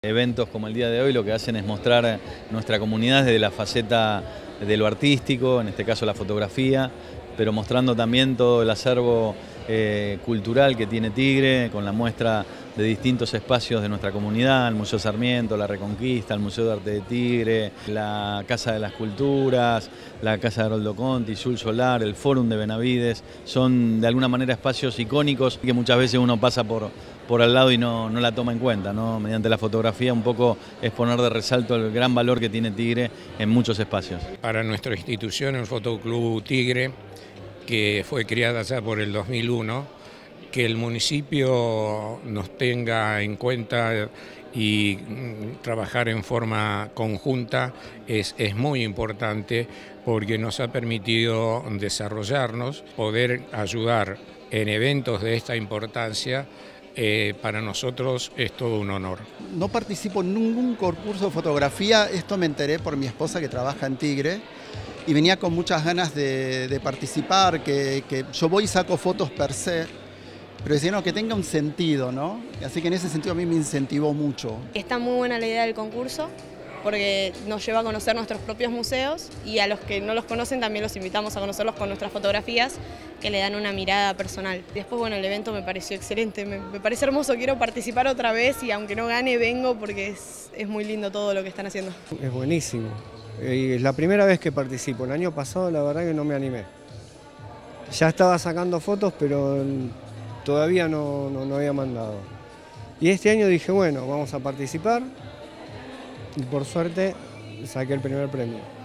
Eventos como el día de hoy lo que hacen es mostrar nuestra comunidad desde la faceta de lo artístico, en este caso la fotografía, pero mostrando también todo el acervo cultural que tiene Tigre, con la muestra de distintos espacios de nuestra comunidad, el Museo Sarmiento, la Reconquista, el Museo de Arte de Tigre, la Casa de las Culturas, la Casa de Haroldo Conti, Sul Solar, el Fórum de Benavides. Son de alguna manera espacios icónicos que muchas veces uno pasa por al lado y no la toma en cuenta, ¿no? Mediante la fotografía un poco es poner de resalto el gran valor que tiene Tigre en muchos espacios. Para nuestra institución, el Fotoclub Tigre, que fue creada ya por el 2001, que el municipio nos tenga en cuenta y trabajar en forma conjunta es muy importante, porque nos ha permitido desarrollarnos, poder ayudar en eventos de esta importancia. Para nosotros es todo un honor. No participo en ningún concurso de fotografía, esto me enteré por mi esposa que trabaja en Tigre y venía con muchas ganas de participar, que yo voy y saco fotos per se, pero decía no, que tenga un sentido, ¿no? Así que en ese sentido a mí me incentivó mucho. Está muy buena la idea del concurso, porque nos lleva a conocer nuestros propios museos y a los que no los conocen también los invitamos a conocerlos con nuestras fotografías que le dan una mirada personal. Después, bueno, el evento me pareció excelente, me parece hermoso, quiero participar otra vez y aunque no gane vengo porque es muy lindo todo lo que están haciendo. Es buenísimo, es la primera vez que participo, el año pasado la verdad que no me animé. Ya estaba sacando fotos pero todavía no había mandado. Y este año dije, bueno, vamos a participar. Y por suerte saqué el primer premio.